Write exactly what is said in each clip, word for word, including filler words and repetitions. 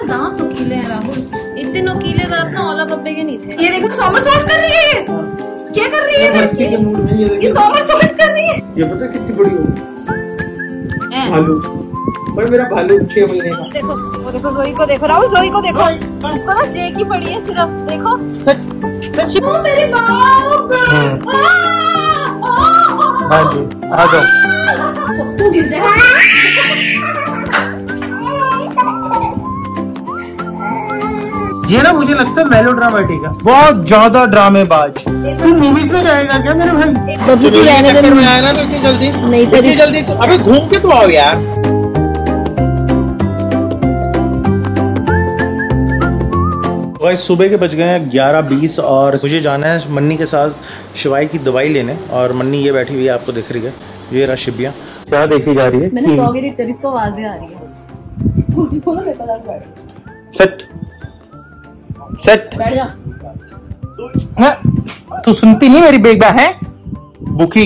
दांत नुकीले हैं राहुल, इतने नुकीले दांत ना ओला बब्बे के नहीं थे। ये देखो सोमरसॉल्ट कर रही है, क्या कर रही है? मस्ती के मूड में ये ये सोमरसॉल्ट कर रही है। ये पता कितनी बड़ी होगी भालू, पर मेरा भालू छह महीने का। देखो वो देखो जोई को देखो राहुल, जोई को देखो, इसको ना जे की पड़ी है सिर्फ। देखो सच सच मेरे बाप, हाँ जी आ जाओ, तू गिर जाएगा। ये ना मुझे लगता है मेलोड्रामेटिक है, बहुत ज्यादा ड्रामेबाज। तू मूवीज में जाएगा क्या मेरे भाई? बब्बू तू रहने दे, में आया ना तो इतनी जल्दी नहीं तो इतनी जल्दी तो अबे घूम के तो आओ यार। भाई सुबह के बज गए हैं ग्यारह बीस और मुझे जाना है मन्नी के साथ शिवाई की दवाई लेने। और मन्नी ये बैठी हुई है, आपको दिख रही है, ये रहा शिबिया। क्या देखी जा रही है? मैंने ब्लॉग एडिट करी, इसको आवाजें आ रही है। सेट सेट बैठ जा। हाँ, तू सुनती नहीं मेरी बेगबा है बुकी।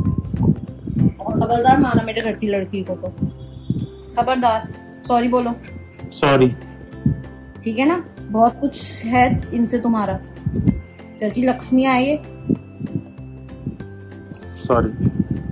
खबरदार माना मेरे घर की लड़की को तो, खबरदार। सॉरी बोलो। सॉरी ठीक है ना, बहुत कुछ है इनसे तुम्हारा। घर की लक्ष्मी आई है। सॉरी।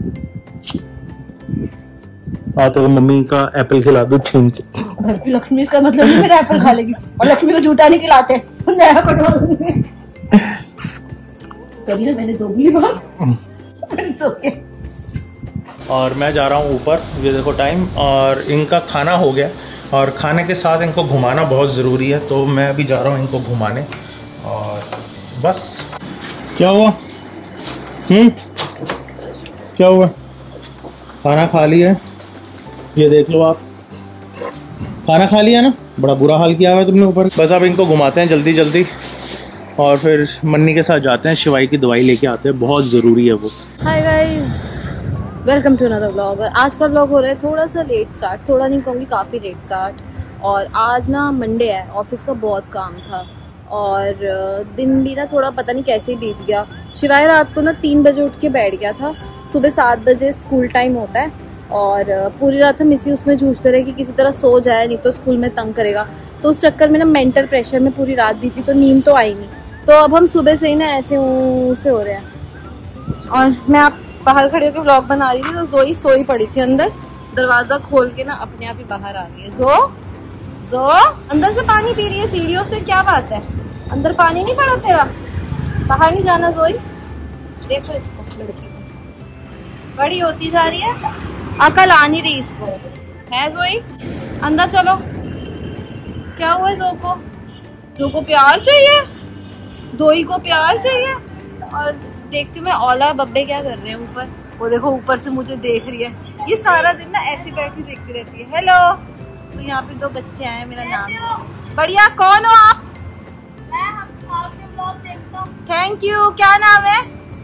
हाँ तो मम्मी का एप्पल खिला दो छीन के। घर की लक्ष्मी इसका मतलब नहीं मेरा एप्पल खा लेगी, और लक्ष्मी को जूठा नहीं खिलाते। नया कटोरा कभी ना मैंने दोगली बात तो क्या। और मैं जा रहा हूँ ऊपर, ये देखो टाइम, और इनका खाना हो गया और खाने के साथ इनको घुमाना बहुत ज़रूरी है, तो मैं अभी जा रहा हूँ इनको घुमाने। और बस। क्या हुआ? हम्म क्या हुआ? खाना खा लिया है, ये देख लो आप, खाना खा लिया ना, बड़ा बुरा हाल किया हुआ है तुमने ऊपर। बस अब इनको घुमाते हैं जल्दी जल्दी और फिर मन्नी के साथ जाते हैं, शिवाई की दवाई लेके आते हैं, बहुत ज़रूरी है वो। Hi guys, welcome to another vlog. और आज का व्लॉग हो रहा है थोड़ा सा लेट स्टार्ट, थोड़ा नहीं कहूँगी काफ़ी लेट स्टार्ट। और आज ना मंडे है, ऑफिस का बहुत काम था और दिन भी ना थोड़ा पता नहीं कैसे ही बीत गया। शिवाय रात को ना तीन बजे उठ के बैठ गया था, सुबह सात बजे स्कूल टाइम होता है और पूरी रात हम इसी उसमें जूझते रहे कि किसी तरह सो जाए, नहीं तो स्कूल में तंग करेगा। तो उस चक्कर में ना मेंटल प्रेशर में पूरी रात बीती, तो नींद तो आई नहीं। तो अब हम सुबह से ही ना ऐसे से हो रहे हैं। और मैं आप बाहर खड़े होकर व्लॉग बना रही थी तो जोई सोई पड़ी थी अंदर, दरवाजा खोल के ना अपने आप ही बाहर आ गई है। जो जो अंदर से पानी पी रही है सीढ़ियों से, क्या बात है? अंदर पानी नहीं पड़ा तेरा? बाहर नहीं जाना जोई? देखो इसको, लड़की को बड़ी होती जा रही है, अकल आ नहीं रही इसको है। जोई अंदर चलो। क्या हुआ जो को? जो को प्यार चाहिए, दोई को प्यार चाहिए। और देखती हूँ मैं ओला बब्बे क्या कर रहे हैं ऊपर। वो देखो ऊपर से मुझे देख रही है, ये सारा दिन ना ऐसी बैठी देखती रहती है। हेलो। तो यहाँ पे दो बच्चे आए, मेरा नाम बढ़िया। कौन हो आप? मैं आपके व्लॉग देखता हूँ। Thank you. क्या नाम है?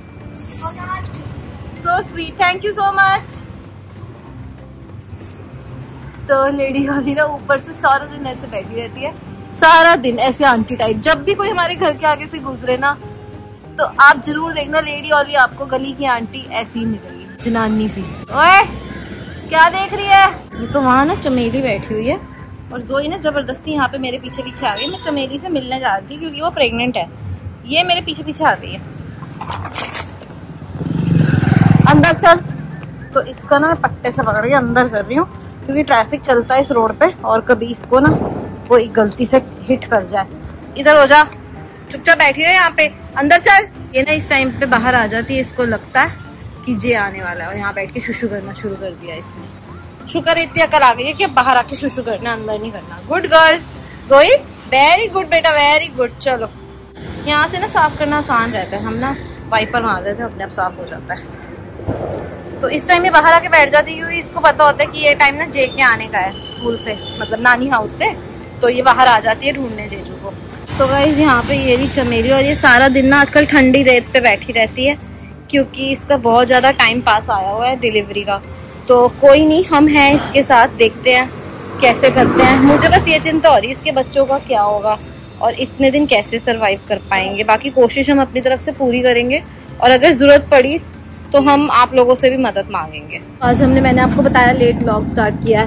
So sweet, thank you so much. तो लेडी वाली ना ऊपर से सारा दिन ऐसे बैठी रहती है, सारा दिन ऐसे आंटी टाइप। जब भी कोई हमारे घर के आगे से गुजरे ना तो आप जरूर देखना, लेडी वाली आपको गली की आंटी ऐसी ही मिलेगी, जनानी सी। ओए क्या देख रही है? ये तो वहाँ ना चमेली बैठी हुई है और जोई ना जबरदस्ती यहाँ पे मेरे पीछे पीछे आ गई। मैं चमेली से मिलने जा रही थी क्योंकि वो प्रेग्नेंट है, ये मेरे पीछे पीछे आ गई है। अंदर चल। तो इसका ना मैं पट्टे से पकड़ के अंदर कर रही हूँ क्योंकि ट्रैफिक चलता है इस रोड पे और कभी इसको ना कोई गलती से हिट कर जाए। इधर हो जा, चुपचाप बैठी रहे यहाँ पे। अंदर चल। ये ना इस टाइम पे बाहर आ जाती है, इसको लगता है कि जे आने वाला है और यहाँ बैठ के शुशु करना शुरू कर दिया इसने। शुक्र इतनी अकल आ गई है कि बाहर आके शुशु करना, अंदर नहीं करना। Good girl Joey, very good बेटा, वेरी गुड। चलो यहाँ से ना साफ करना आसान रहता है, हम ना वाइपर मार देते हैं, अपने आप साफ हो जाता है। तो इस टाइम ये बाहर आके बैठ जाती है, इसको पता होता है कि ये टाइम ना जे के आने का है स्कूल से, मतलब नानी हाउस से। तो ये बाहर आ जाती है ढूंढने जेजू को। तो गाइस यहाँ पे ये भी चमेली, और ये सारा दिन ना आजकल ठंडी रेत पे बैठी रहती है क्योंकि इसका बहुत ज़्यादा टाइम पास आया हुआ है डिलीवरी का। तो कोई नहीं, हम हैं इसके साथ, देखते हैं कैसे करते हैं। मुझे बस ये चिंता हो रही है इसके बच्चों का क्या होगा और इतने दिन कैसे सरवाइव कर पाएंगे। बाकी कोशिश हम अपनी तरफ से पूरी करेंगे और अगर ज़रूरत पड़ी तो हम आप लोगों से भी मदद मांगेंगे। आज हमने, मैंने आपको बताया, लेट व्लॉग स्टार्ट किया है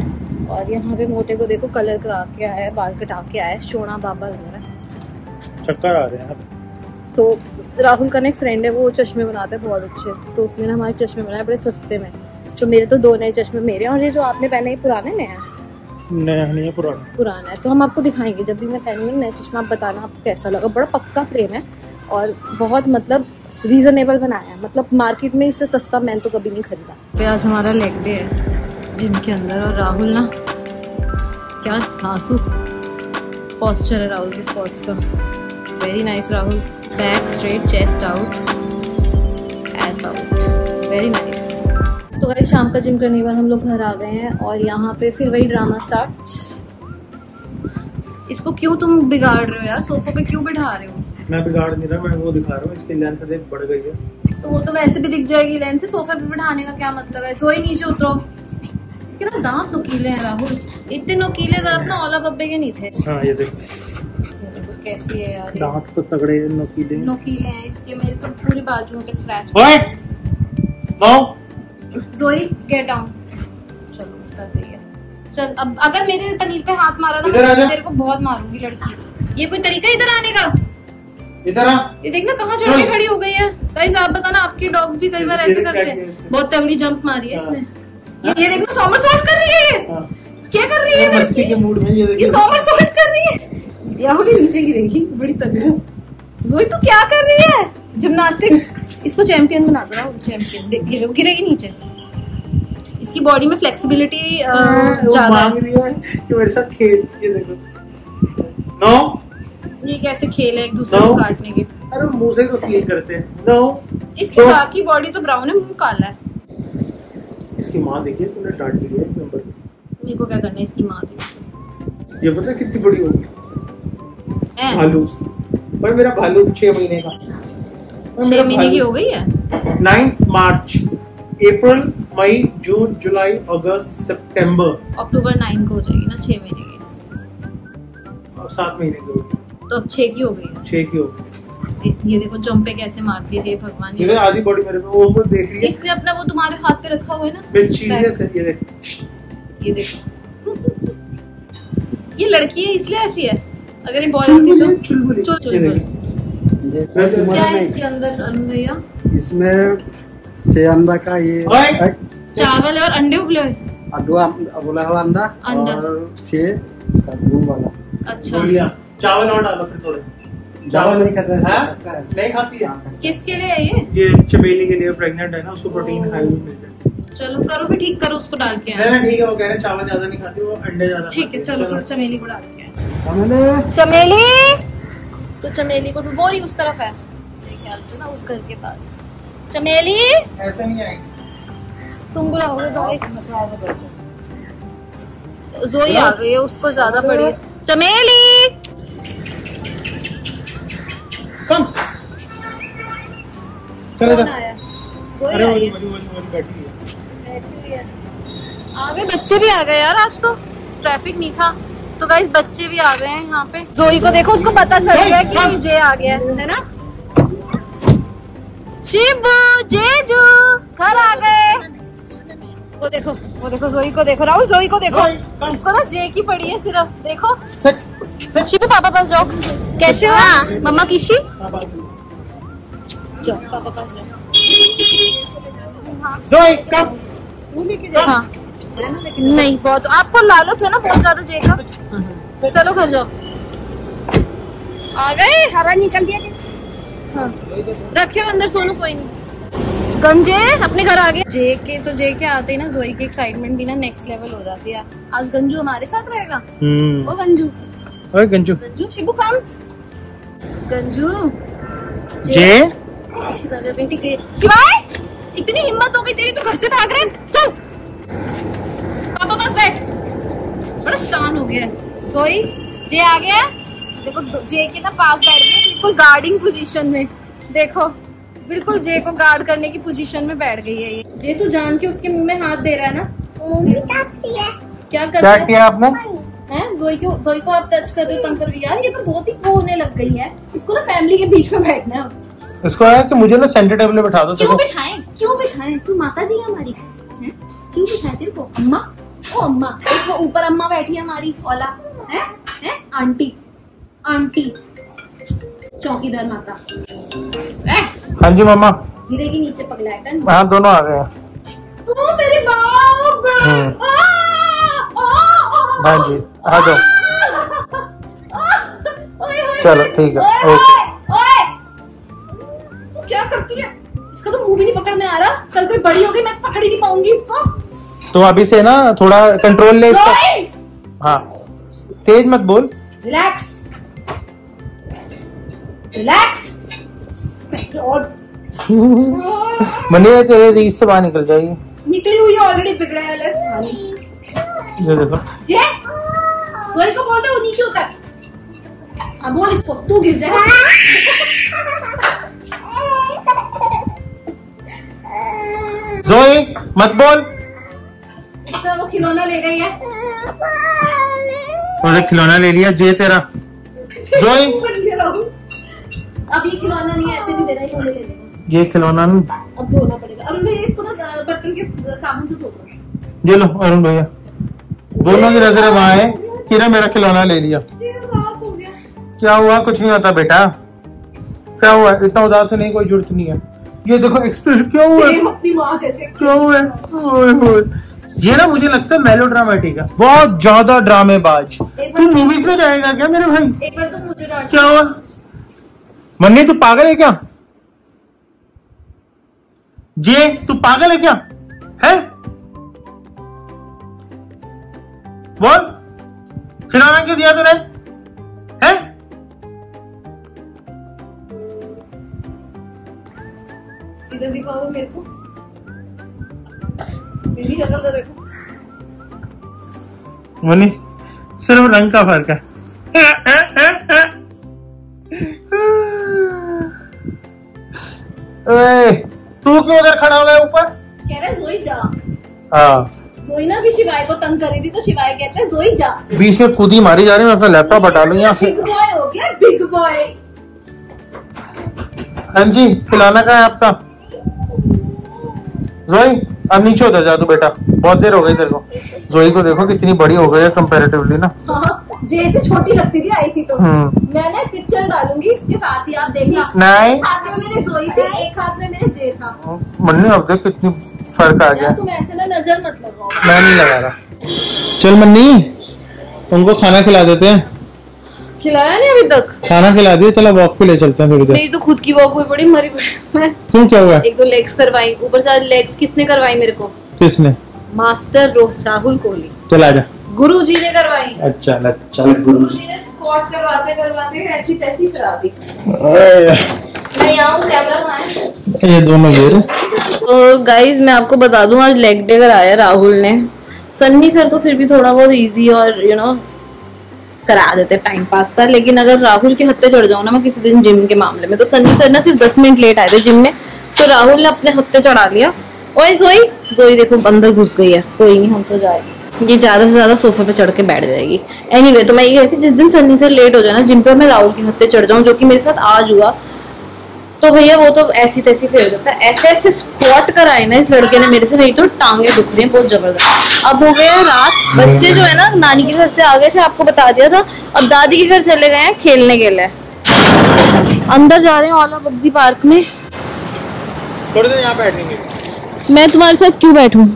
और यहाँ पे मोटे को देखो कलर करा के आया है, बाल कटा के आया है, शोना बाबा लग रहा है। चक्कर आ रहे हैं। तो राहुल का एक फ्रेंड है, वो चश्मे बनाता है बहुत अच्छे, तो उसने ना हमारे चश्मे बनाए बड़े सस्ते में। तो मेरे तो दो नए चश्मे मेरे, और ये जो आपने पहने ये पुराने नए हैं? नया नहीं है, पुराना पुराना है। तो हम आपको दिखाएंगे जब भी मैं पहनूंगी नया चश्मा, आप बताना आपको कैसा लगा। बड़ा पक्का फ्रेम है और बहुत मतलब रीजनेबल बनाया है, मतलब मार्केट में इससे सस्ता मैंने तो कभी नहीं खरीदा। तो आज हमारा लेग डे है जिम के अंदर, और राहुल ना क्या धांसू पोस्चर है राहुल के स्क्वाट्स का। Very nice Rahul, back straight, chest out, ass out, very nice. तो गाइस शाम का जिम करने के बाद हम लोग घर आ गए हैं और यहाँ पे फिर वही ड्रामा स्टार्ट। इसको क्यों तुम बिगाड़ रहे हो यार, सोफे पे क्यों बिठा रहे हो? मैं बिगाड़ नहीं रहा, मैं वो दिखा रहा हूँ, इसकी लेंथ देख बढ़ गई है। तो वो तो वैसे भी दिख जाएगी लेंथ से, सोफे पे बिठाने का क्या मतलब है? जोई नीचे उतरो। इसके ना दांत नुकीले हैं राहुल, इतने नुकीले दांत ना ओला बब्बे के नहीं थे। हाँ ये देखो, ये देखो कैसी है यार, दांत तो तगड़े नुकीले नुकीले हैं इसके। मेरे तो पूरी बाजुओं पे स्क्रैच। जोई गेट डाउन। चलो उतर गई है। चल अब अगर मेरे पनीर पे हाथ मारा ना मैं तेरे को बहुत मारूंगी लड़की। ये कोई तरीका इधर आने का? इधर आ। ये देखना कहाँ चढ़ के खड़ी हो गई है। गाइस आप बताना, आपकी डॉग्स भी कई बार ऐसे करते हैं। बहुत तगड़ी जंप मारी है इसने। ये ये देखो सोमरसॉल्ट कर रही है ये। क्या कर रही है? मस्ती के मूड में ये देखो, ये सोमरसॉल्ट कर रही है। राहुल नीचे गिरेगी बड़ी तगड़ी। जोई तू क्या कर रही है? जिम्नास्टिक्स। इसको चैंपियन बना दो राहुल, चैंपियन। देख गिरेगी नीचे। इसकी बॉडी में फ्लेक्सिबिलिटी ज्यादा है। कि मेरे साथ खेल, ये देखो। नो, ये कैसे खेल है एक दूसरे को काटने के? अरे मुंह से तो फील करते हैं। नो, इसकी बाकी बॉडी तो ब्राउन है, मुंह काला है। इसकी माँ देखिए, तूने डांट दी है एक नंबर। मेरे को क्या करना है इसकी माँ देखिए। ये पता है कितनी बड़ी होगी? भालू। भाई मेरा भालू छह महीने का। छह महीने की हो गई है। नाइन्थ मार्च, अप्रैल, मई, जून, जुलाई, अगस्त, सितंबर, अक्टूबर नाइन को हो जाएगी ना छह महीने की। और सात महीने की होगी तो अब छह की हो गई है। छह की हो गई। ये देखो जंपे कैसे मारती है। हे भगवान, ये आधी बॉडी मेरे पे वो देख रही है। इसने अपना वो तुम्हारे हाथ पे रखा हुआ है ना, मिस्चीवियस है। ये देख, ये देखो ये लड़की है इसलिए ऐसी है। अगर ये बॉय होती तो चुलबुली चुलबुली। क्या है इसके अंदर अरुण भैया? इसमें से अंडा का ये चावल और अंडे उबले हुए, उबला हुआ अंडा और से दूध वाला। अच्छा, चावल और डालो फिर थोड़े। चावल नहीं खाता है? नहीं खाती है। किसके लिए है ये? ये चमेली के लिए, प्रेग्नेंट है ना, उसको प्रोटीन हाई मिलता है। चलो करो फिर, ठीक करो उसको डाल के। नहीं ठीक है, वो कह रहे चावल ज्यादा नहीं खाती, वो अंडे ज्यादा। ठीक है चलो फिर चमेली को डाल के। चमेली चमेली तो चमेली को वो ही उस तरफ है मेरे ख्याल से ना, उस घर के पास। चमेली ऐसे नहीं आएगी, तुम बुलाओगे तो जोई आ गई है, उसको ज्यादा बड़ी। चमेली कम चले जा। जोई आई है। आ गए बच्चे भी आ गए यार, आज तो ट्रैफिक नहीं था। तो गाइस बच्चे भी आ गए हैं यहाँ पे। जोई को देखो, उसको पता चल गया कि जे आ गया है ना। शिबू जेजू घर आ गए। वो देखो वो देखो जोई को देखो, राहुल जोई को देखो, इसको ना जे की पड़ी है सिर्फ। देखो सच। शिबू पापा पास जाओ। कैसे हो मम्मा किशी? जाओ पापा पास जाओ। जोई कम। हाँ नहीं, बहुत आपको लालच है ना बहुत ज्यादा जे का। चलो घर जाओ। आ गए, हवा निकल दिया। हाँ रखे अंदर सोनू, कोई नहीं। गंजे अपने घर आ गए। जे के तो जे के आते ही ना जोई की एक्साइटमेंट भी ना नेक्स्ट लेवल हो जाती है। आज गंजू हमारे साथ रहेगा। ओ गंजू, ओए गंजू, गंजू शिबू कम। गंजू जे इसकी नजर पे टिक गई। शिवाय इतनी हिम्मत हो गई तेरी, तो घर से भाग रहे? चल पापा पास बैठ। बड़ा शैतान हो गया जोई। जे आ गया, देखो जे के ना पास बैठ गई, बिल्कुल गार्डिंग पोजीशन में। देखो बिल्कुल जे को गार्ड करने की पोजीशन में बैठ गई है ये। जे तू जान के उसके मुंह में हाथ दे रहा है ना। क्या कर क्या किया आपने? हैं जोई को, जोई को आप टच कर रहे हो, तंग कर रहे हो। यार ये तो बहुत ही वो होने लग गई है। इसको ना फैमिली के बीच में बैठना है। इसको है कि मुझे ना सेंटर टेबल पे बैठा दो। क्यों बिठाएं? क्यों बिठाएं? तू माता जी है हमारी, हैं? क्यों बिठाएं तेरे को? अम्मा देखो अम्मा, एक वो ऊपर अम्मा बैठी है हमारी ओला है, है? आंटी आंटी चौकीदार माता। हाँ जी मम्मा। गिरेगी नीचे पगला। हाँ दोनों आ गए हैं। ओ मेरे बाप। हाँ जी आ जाओ। चलो ठीक है ओके। क्या करती है? इसका तो मुंह भी नहीं पकड़ में आ रहा। कल कोई बड़ी हो गई मैं पकड़ ही नहीं पाऊंगी इसको। तो अभी से ना थोड़ा कंट्रोल ले इसका। हाँ तेज मत बोल। Relax relax. मनी तेरे रीस से बाहर निकल जाएगी। निकली हुई है ऑलरेडी। बिगड़ा है लेस। ये देखो जे सोई को बोल दे वो नीचे उतर। अब बोल इसको तू गिर जाएगा। जोई मत बोल। इसका वो खिलौना ले गई है। और खिलौना ले लिया जे तेरा। जोई अब ये खिलौना नहीं है, ऐसे नहीं देना, ये ले लेगा। ये खिलौना नहीं अब धोना पड़ेगा। अरुण भैया इसको ना बर्तन के साबुन से धो दो। ये लो अरुण भैया दोनों की नजरें वहां है कि ना मेरा खिलौना ले लिया। क्या हुआ? कुछ नहीं होता बेटा। क्या हुआ? इतना उदास नहीं, कोई जरूरत नहीं है। ये देखो एक्सप्रेशन क्या हुआ अपनी माँ जैसे। क्या हुआ? ये ना मुझे लगता है मेलोड्रामेटिक है, बहुत ज्यादा ड्रामेबाज। तू मूवीज में जाएगा क्या मेरे भाई? एक बार तो मुझे डांट। क्या हुआ? मन्नी तू पागल है क्या? ये तू पागल है क्या? है बोल। खिलौना क्यों दिया तूने? है इधर दिखाओ मेरे को। मेरी शक्ल तो देखो। मनी सिर्फ रंग का फर्क है। तू क्यों उधर खड़ा हो गया ऊपर? कह रहे जोई जा। हाँ जोई ना भी शिवाय को तंग करी थी तो शिवाय कहते हैं जोई जा। बीच में कूदी मारी जा रही है। मैं अपना लैपटॉप हटा लूं यहाँ से। बिग बॉय हो गया बिग बॉय। हाँ जी खिलाना का है आपका। जोई अब नीचे उतर जा तू बेटा, बहुत देर हो गई तेरे को। जोई को देखो कितनी बड़ी हो गई है कंपैरेटिवली ना। हाँ, जैसे छोटी लगती थी आई थी तो मैंने पिक्चर डालूंगी इसके साथ ही, आप देखना। नहीं एक हाथ में मेरे जोई थी, एक हाथ में मेरे जे था। मन्नी अब देख कितनी फर्क आ गया। तुम ऐसे ना नजर मत लगाओ। मैं नहीं लगा रहा। चल मन्नी उनको खाना खिला देते हैं। खिलाया नहीं अभी तक? खाना खिला दिया, चलो वॉक पे ले चलते हैं थोड़ी देर। मेरी तो खुद की वॉक हुई पड़ी मरी पड़ी। क्यों क्या हुआ? एक तो लेग्स करवाई, ऊपर से लेग्स किसने करवाई मेरे को? किसने? मास्टर राहुल कोहली। चल आजा। गुरुजी ने करवाई। अच्छा चल गुरुजी ने स्क्वाट करवाते करवाते ऐसी तैसी करा दी। मैं यहाँ हूँ, कैमरा कहाँ है? ये दोनों ये। तो गाइज मैं आपको बता दूं आज लेग डे कराया राहुल ने। सन्नी सर तो फिर भी थोड़ा बहुत इजी और यू नो करा देते टाइम पास सा, लेकिन अगर राहुल के हत्थे चढ़ जाऊं ना मैं किसी दिन जिम के मामले में, तो सन्नी सर ना सिर्फ दस मिनट लेट आए थे जिम में, तो राहुल ने अपने हत्थे चढ़ा लिया। ओए जोई जोई देखो अंदर घुस गई है। कोई नहीं हम तो जाए, ये ज्यादा से ज्यादा सोफे पे चढ़ के बैठ जाएगी। एनीवे anyway, तो मैं ये कहती जिस दिन सन्नी सर लेट हो जाए ना जिम पे, मैं राहुल के हत्थे चढ़ जाऊं, जो कि मेरे साथ आज हुआ। तो भैया वो तो ऐसी तैसी फेर देता है। ऐसे ऐसे स्क्वाट कराए ना इस लड़के ने मेरे से, मेरी तो टांगे दुख रही हैं बहुत जबरदस्त। अब हो गया रात, बच्चे जो है ना नानी के घर से आ गए थे, आपको बता दिया था। अब दादी के घर चले गए हैं खेलने के लिए। अंदर जा रहे हैं ओला बग्जी पार्क में। थोड़ी देर यहाँ बैठेंगे। मैं तुम्हारे साथ क्यों बैठूं?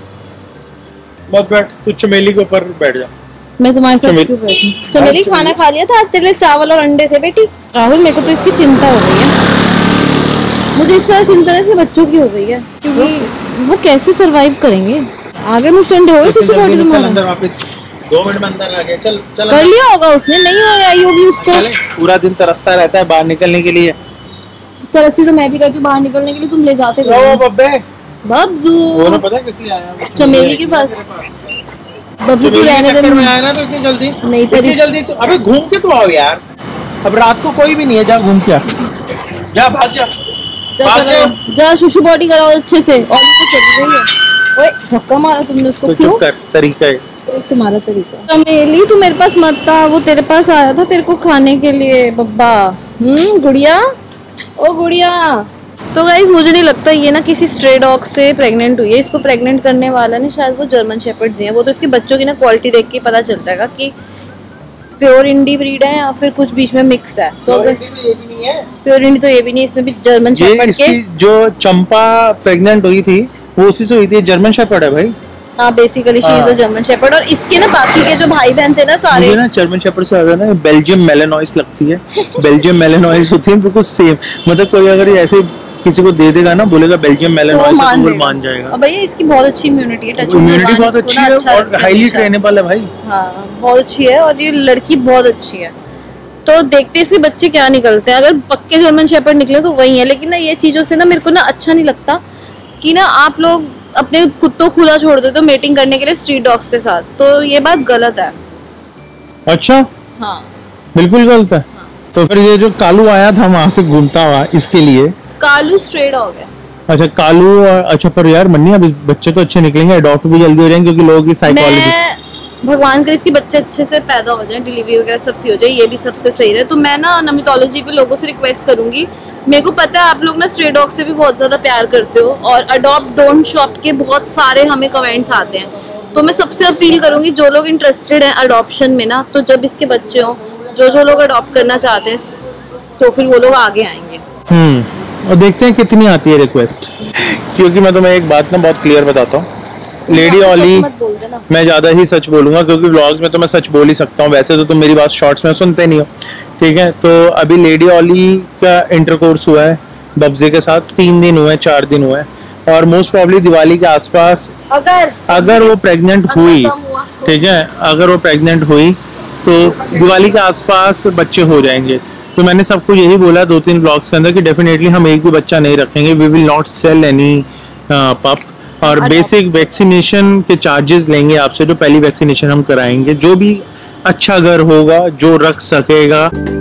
मत बैठ, तू चमेली के ऊपर बैठ जा। मैं तुम्हारे साथ क्यों बैठूं? चमेली खाना खा लिया था आज, तेरे लिए चावल और अंडे थे बेटी। राहुल मेरे को तो इसकी चिंता हो गई है। मुझे इस तरह चिंता है कि बच्चों की हो गई है, क्योंकि वो कैसे सरवाइव करेंगे आगे। मुझे अंडे हो किसी बॉडी में अंदर वापस दो मिनट में अंदर आ गया। चल चल कर लिया होगा उसने, नहीं आई होगी उसको। पूरा दिन तरसता रहता है बाहर निकलने के लिए। तरसती तो मैं भी रहती हूँ बाहर निकलने के लिए, तुम ले जाते बब्बे बब्बू। वो ना पता किस लिए आया? चमेली के पास। बब्बू तू रहने दे। मैं आया ना तो इतनी जल्दी नहीं, इतनी जल्दी तो अबे घूम के तो आओ यार। अब रात को कोई भी नहीं है, जा घूम के आ। जा भाग जा जा, जा शुशु बॉडी कराओ अच्छे से। और तो चल रही है। ओए धक्का मारा तुमने उसको, क्यों? चुप कर, तरीका है तुम्हारा तरीका। चमेली तू मेरे पास मत था, वो तेरे पास आया था तेरे को खाने के लिए बब्बा। हम्म गुड़िया, ओ गुड़िया तो गाइस मुझे नहीं लगता ये ना किसी स्ट्रे डॉग से प्रेग्नेंट हुई है। इसको प्रेग्नेंट करने वाला ने शायद वो जर्मन शेपर्ड्स हैं। वो तो इसके बच्चों की ना क्वालिटी देख के पता चल जाएगा कि प्योर इंडी ब्रीड है या फिर कुछ बीच में मिक्स है। तो अगर प्योर इंडी तो ये भी नहीं, इसमें भी जर्मन शेपर्ड के जो चंपा प्रेग्नेंट हुई थी वो उसी से हुई थी। जर्मन शेपर्ड है भाई। हाँ basically she is a German shepherd. और इसके ना बाकी के जो भाई बहन थे ना सारे, मुझे ना जर्मन शेपर्ड से ज्यादा ना बेल्जियम मेलेनोइस लगती है। बेल्जियम मेलेनोइस होती है बिल्कुल सेम। मतलब कोई अगर ऐसे किसी को दे देगा ना, बोलेगा बेल्जियम मेलेनोइस, तो वो मान जाएगा। और भैया इसकी बहुत अच्छी इम्यूनिटी है, टच इम्यूनिटी बहुत अच्छी है और हाईली ट्रेनेबल है भाई। हाँ बहुत अच्छी है और ये लड़की बहुत अच्छी है। तो देखते हैं इसके बच्चे क्या निकलते हैं। अगर पक्के जर्मन शेपर्ड निकले तो वही है। लेकिन ना ये चीजों से ना मेरे को ना अच्छा नहीं लगता कि ना आप लोग अपने कुत्तों खुला छोड़ देते हो मीटिंग करने के लिए स्ट्रीट डॉग्स के साथ, तो ये बात गलत है। अच्छा हाँ बिल्कुल गलत है। हाँ। तो फिर ये जो कालू आया था वहां से घूमता हुआ, इसके लिए कालू स्ट्रे डॉग है। अच्छा कालू। और अच्छा पर यार मन्नी अभी बच्चे तो अच्छे निकलेंगे, अडॉप्ट भी जल्दी हो जाएंगे क्योंकि लोगों की साइकोलॉजी, भगवान करे इसके बच्चे अच्छे से पैदा हो जाए, डिलीवरी वगैरह सब सही हो जाए, ये भी सबसे सही रहे। तो मैं ना नमितोलॉजी पे लोगों से रिक्वेस्ट करूंगी। मेरे को पता है आप लोग ना स्ट्रे डॉग से भी बहुत ज्यादा प्यार करते हो और अडॉप्ट डोंट शॉप के बहुत सारे हमें कमेंट्स आते हैं। तो मैं सबसे अपील करूंगी जो लोग इंटरेस्टेड हैं अडॉप्शन में ना, तो जब इसके बच्चे हो, जो जो लोग अडॉप्ट करना चाहते हैं तो फिर वो लोग आगे आएंगे। हम्म और देखते हैं कितनी आती है रिक्वेस्ट। क्योंकि मैं तुम्हें एक बात ना बहुत क्लियर बताता हूँ, लेडी ऑली, मैं ज्यादा ही सच बोलूंगा क्योंकि व्लॉग्स में तो मैं सच बोल ही सकता हूँ, वैसे तो तुम मेरी बात शॉर्ट्स में सुनते नहीं हो, ठीक है। तो अभी लेडी ऑली का इंटरकोर्स हुआ है बब्जे के साथ, तीन दिन हुए, चार दिन हुए, और मोस्ट प्रॉब्ली दिवाली के आसपास अगर अगर वो प्रेग्नेंट हुई, ठीक है, अगर वो प्रेग्नेंट हुई तो दिवाली के आसपास बच्चे हो जाएंगे। तो मैंने सबको यही बोला दो तीन ब्लॉग्स के अंदर कि डेफिनेटली हम एक भी बच्चा नहीं रखेंगे, we will not sell any pup. और बेसिक वैक्सीनेशन के चार्जेस लेंगे आपसे, जो पहली वैक्सीनेशन हम कराएंगे। जो भी अच्छा घर होगा जो रख सकेगा